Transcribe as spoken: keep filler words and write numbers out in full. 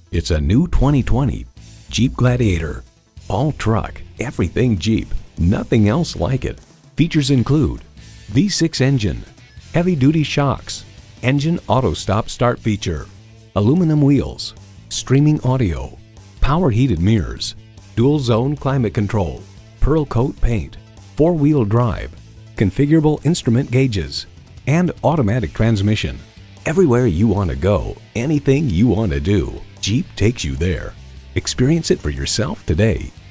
It's a new twenty twenty Jeep Gladiator. All truck, everything Jeep, nothing else like it. Features include V six engine, heavy-duty shocks, engine auto-stop start feature, aluminum wheels, streaming audio, power heated mirrors, dual zone climate control, pearl coat paint, four-wheel drive, configurable instrument gauges, and automatic transmission. Everywhere you want to go, anything you want to do, Jeep takes you there. Experience it for yourself today.